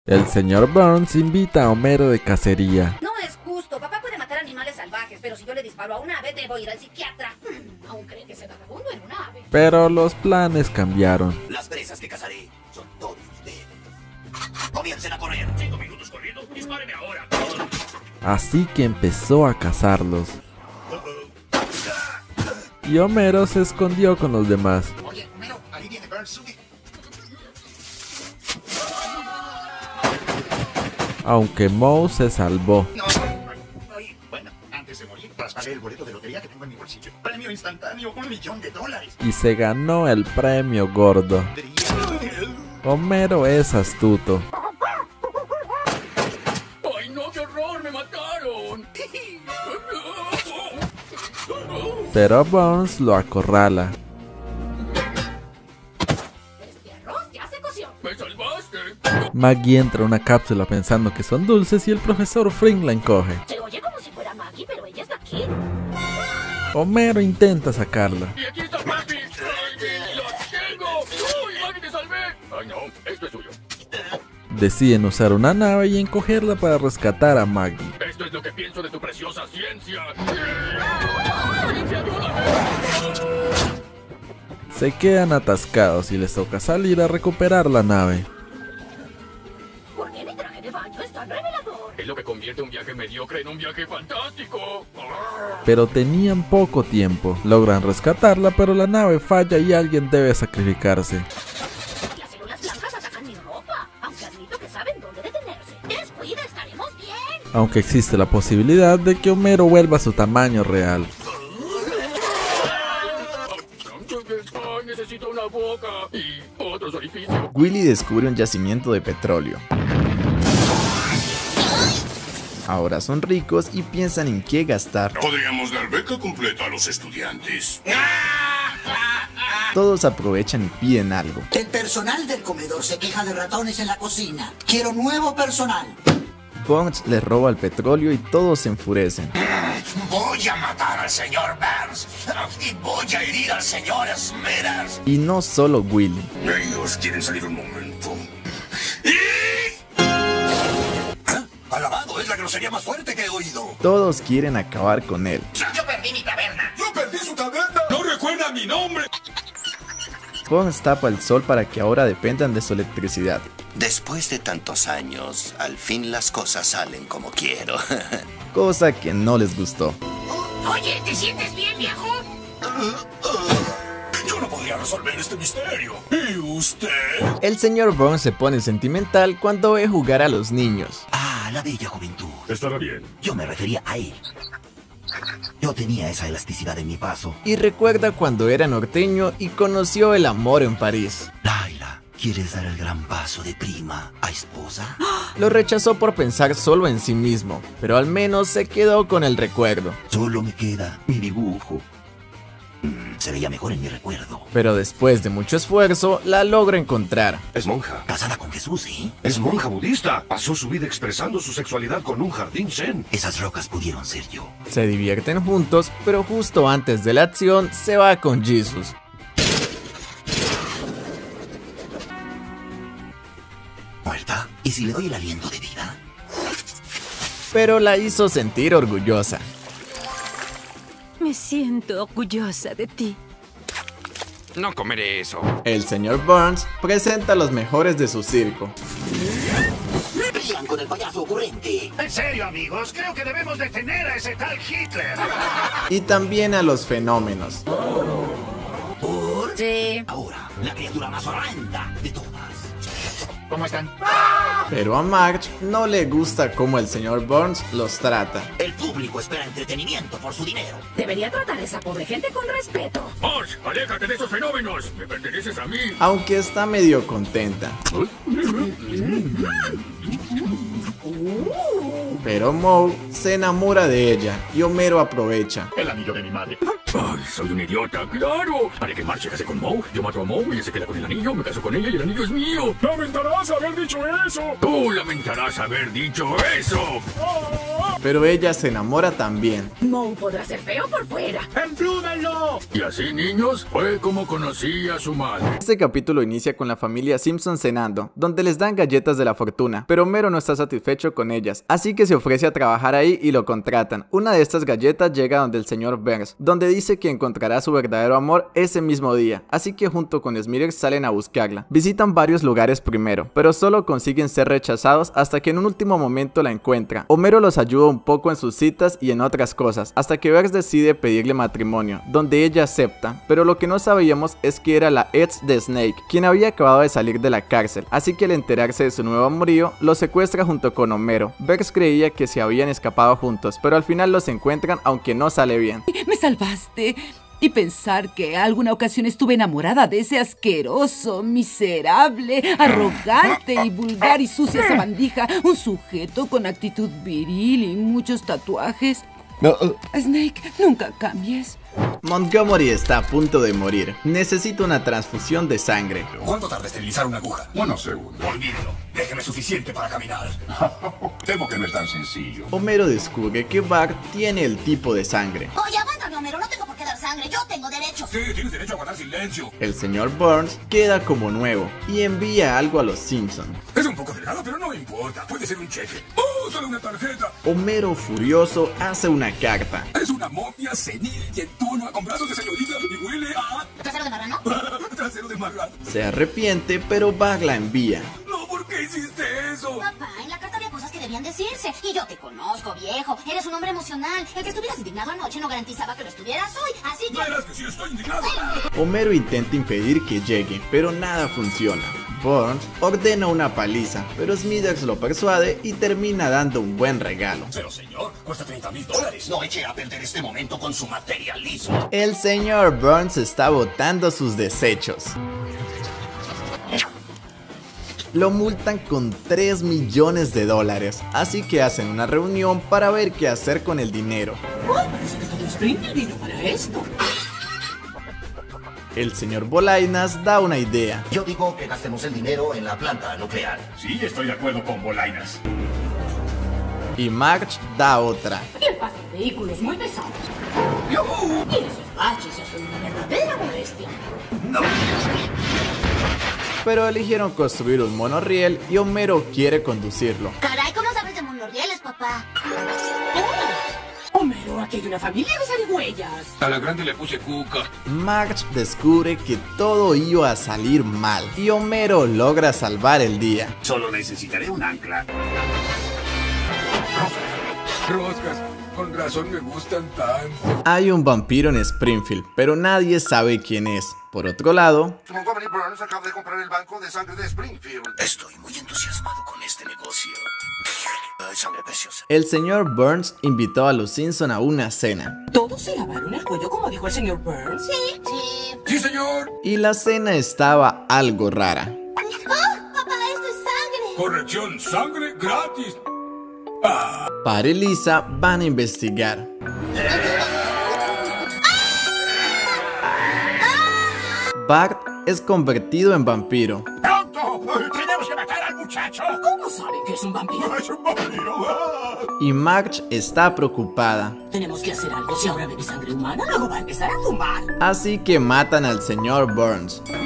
El señor Burns invita a Homero de cacería. No es justo, papá puede matar animales salvajes, pero si yo le disparo a un ave, debo ir al psiquiatra. ¿Aún cree que ese vagabundo era un ave? Pero los planes cambiaron. Las presas que cazaré son todos ustedes. Comiencen a correr. 5 minutos corriendo. Dispárenme ahora. Así que empezó a cazarlos. Y Homero se escondió con los demás. Oye, Homero, ahí viene Burns, sube. Aunque Moe se salvó. No. Ay, bueno, antes de morir, traspasé el boleto de lotería que tengo en mi bolsillo. Premio instantáneo, $1.000.000. Y se ganó el premio gordo. Homero es astuto. ¡Ay, no, qué horror! ¡Me mataron! Pero Burns lo acorrala. Este arroz ya se coció. ¡Me salvaste! Maggie entra a una cápsula pensando que son dulces y el profesor Frink la encoge. Se oye como si fuera Maggie, pero ella está aquí. Homero intenta sacarla. ¡Y aquí está Papi! ¡Ay, lo tengo! ¡Uy, Maggie, te salvé! ¡Ay, no! Esto es suyo. Deciden usar una nave y encogerla para rescatar a Maggie. Esto es lo que pienso de tu preciosa ciencia. Se quedan atascados y les toca salir a recuperar la nave. ¿Por qué mi traje de baño es tan revelador? Es lo que convierte un viaje mediocre en un viaje fantástico. Pero tenían poco tiempo. Logran rescatarla, pero la nave falla y alguien debe sacrificarse. Las células blancas atacan mi ropa, aunque admito que saben dónde detenerse. Descuida, estaremos bien. Aunque existe la posibilidad de que Homero vuelva a su tamaño real. Ay, necesito una boca y otros orificios. Willy descubre un yacimiento de petróleo. Ahora son ricos y piensan en qué gastar. Podríamos dar beca completa a los estudiantes. Todos aprovechan y piden algo. El personal del comedor se queja de ratones en la cocina. Quiero nuevo personal. Burns les roba el petróleo y todos se enfurecen. Voy a matar al señor Burns y voy a herir al señor Smithers. Y no solo Willy. Ellos quieren salir un momento. Alabado, es la grosería más fuerte que he oído. Todos quieren acabar con él. Yo perdí mi taberna. ¡Yo perdí su taberna! ¡No recuerda mi nombre! Burns tapa el sol para que ahora dependan de su electricidad. Después de tantos años, al fin las cosas salen como quiero. Cosa que no les gustó. Oye, ¿te sientes bien, viejo? Yo no podría resolver este misterio. ¿Y usted? El señor Burns se pone sentimental cuando ve jugar a los niños. Ah, la bella juventud. Estará bien. Yo me refería a él. Yo tenía esa elasticidad en mi paso. Y recuerda cuando era norteño y conoció el amor en París. Laila, ¿quieres dar el gran paso de prima a esposa? Lo rechazó por pensar solo en sí mismo, pero al menos se quedó con el recuerdo. Solo me queda mi dibujo. Se veía mejor en mi recuerdo. Pero después de mucho esfuerzo, la logra encontrar. Es monja. Casada con Jesús, ¿sí? Es monja budista. Pasó su vida expresando su sexualidad con un jardín zen. Esas rocas pudieron ser yo. Se divierten juntos, pero justo antes de la acción se va con Jesus. ¿Muerta? ¿Y si le doy el aliento de vida? Pero la hizo sentir orgullosa. Me siento orgullosa de ti. No comeré eso. El señor Burns presenta a los mejores de su circo. ¡Rían con el payaso ocurrente! En serio, amigos, creo que debemos detener a ese tal Hitler. Y también a los fenómenos. ¿Por? Sí. Ahora, la criatura más horrenda de todas. ¿Cómo están? Pero a Marge no le gusta cómo el señor Burns los trata. El público espera entretenimiento por su dinero. Debería tratar a esa pobre gente con respeto. Marge, aléjate de esos fenómenos. Me perteneces a mí. Aunque está medio contenta. Pero Moe se enamora de ella y Homero aprovecha. El anillo de mi madre. Ay, soy un idiota, claro. Haré que Marge se case con Moe. Yo mato a Moe, ella se queda con el anillo, me caso con ella y el anillo es mío. ¡Lamentarás haber dicho eso! ¡Tú lamentarás haber dicho eso! Pero ella se enamora también. Moe podrá ser feo por fuera. ¡Emplúmenlo! Y así, niños, fue como conocí a su madre. Este capítulo inicia con la familia Simpson cenando, donde les dan galletas de la fortuna, pero Homero no está satisfecho con ellas, así que se ofrece a trabajar ahí y lo contratan. Una de estas galletas llega donde el señor Burns, donde dice que encontrará su verdadero amor ese mismo día, así que junto con Smithers salen a buscarla. Visitan varios lugares primero, pero solo consiguen ser rechazados hasta que en un último momento la encuentra. Homero los ayuda un poco en sus citas y en otras cosas, hasta que Burns decide pedirle matrimonio, donde ella acepta, pero lo que no sabíamos es que era la ex de Snake, quien había acabado de salir de la cárcel, así que al enterarse de su nuevo amorío, lo secuestra junto con Homero. Burns creía que se habían escapado juntos, pero al final los encuentran aunque no sale bien. Me salvaste. Y pensar que alguna ocasión estuve enamorada de ese asqueroso, miserable, arrogante y vulgar y sucia sabandija, un sujeto con actitud viril y muchos tatuajes. Snake, nunca cambies. Montgomery está a punto de morir. Necesita una transfusión de sangre. ¿Cuánto tarda esterilizar una aguja? Unos segundos. Olvídelo. Déjeme suficiente para caminar. Temo que no es tan sencillo. Homero descubre que Bart tiene el tipo de sangre. Oye, aguántame, Homero. No tengo por qué dar sangre. Yo tengo derecho. Sí, tienes derecho a guardar silencio. El señor Burns queda como nuevo y envía algo a los Simpson. Es un poco delgado, pero no importa. Puede ser un cheque. ¡Oh, solo una tarjeta! Homero, furioso, hace una carta. Es una momia senil y en tono con brazos de señorita y huele a... ¿Trasero de marrano? trasero de marrano. Se arrepiente, pero Bart la envía. No, ¿por qué hiciste eso? Papá, en la carta había cosas que debían decirse. Y yo te conozco, viejo. Eres un hombre emocional. El que estuvieras indignado anoche no garantizaba que lo estuvieras hoy. Así que... Verás que sí estoy indignado. Homero intenta impedir que llegue, pero nada funciona. Burns ordena una paliza, pero Smithers lo persuade y termina dando un buen regalo. Pero señor, cuesta $30,000. No eche a perder este momento con su materialismo. El señor Burns está botando sus desechos. Lo multan con $3 millones, así que hacen una reunión para ver qué hacer con el dinero. Parece que todo Springfield vino para esto. El señor Bolainas da una idea. Yo digo que gastemos el dinero en la planta nuclear. Sí, estoy de acuerdo con Bolainas. Y Marge da otra. ¿Qué pasa? Vehículos muy pesados. Y esos baches ya son una verdadera molestia. Pero eligieron construir un monorriel y Homero quiere conducirlo. Caray, ¿cómo sabes de monorrieles, papá? Homero, aquí hay una familia de zarigüeyas. A la grande le puse cuca. Marge descubre que todo iba a salir mal y Homero logra salvar el día. Solo necesitaré un ancla. Roscas, con razón me gustan tanto. Hay un vampiro en Springfield, pero nadie sabe quién es. Por otro lado, Montgomery Burns acaba de comprar el banco de sangre de Springfield. Estoy muy entusiasmado con este negocio. Sangre preciosa. el señor Burns invitó a los Simpson a una cena. ¿Todos se lavaron el cuello como dijo el señor Burns? Sí. Sí, señor. Y la cena estaba algo rara. ¡Oh, papá, esto es sangre! Corrección, sangre gratis. Para y Lisa van a investigar. Bart es convertido en vampiro. ¡Pronto! ¡Tenemos que matar al muchacho! ¿Cómo saben que es un vampiro? ¡Es un vampiro! Y Marge está preocupada. Tenemos que hacer algo. Si ahora bebe sangre humana, luego va a empezar a fumar. Así que matan al señor Burns.